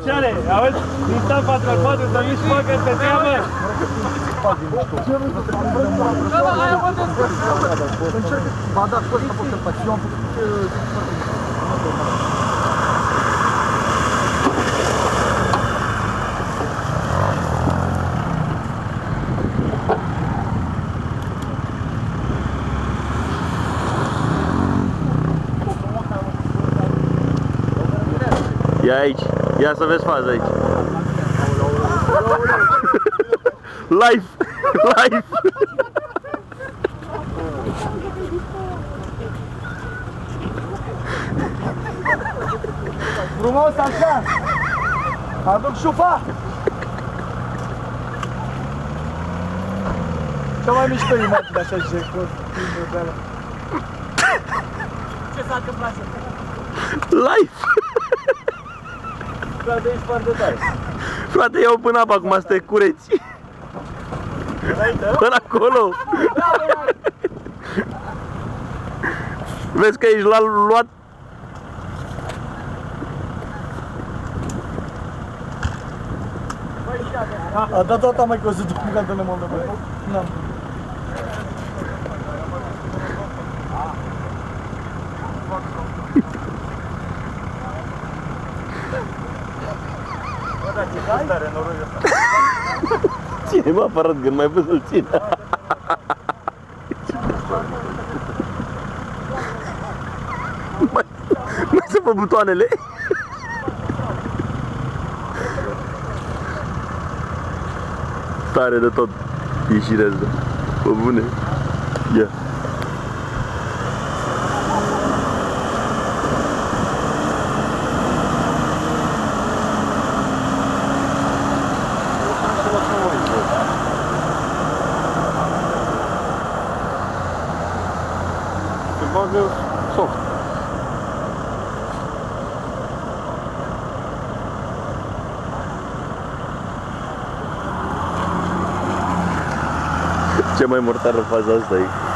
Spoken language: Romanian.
Marșale, auzi? Instant 4x4, să nu-și facă pe treabă! Ba da, cu ăsta poți să-l faci. Eu am făcut... Ia aici, ia să vezi faza aici. Live! Live! Frumos așa! Aduc șufa! Cea mai mișto imagine așa și de ce s-a întâmplat? Live! Frate, ești foarte tare. Frate, iau până apă acum să te cureți. Până acolo. Vezi că ești l-a luat. A dat toată mai că zic că nu m-am dat. N-am. Ține, mă, aparat gând, mai văzut să-l ține. Mai să pe butoanele. Tare de tot ieșirea asta. Pe bune. Ia. Bagă soft. Ce mai mortară faza asta e.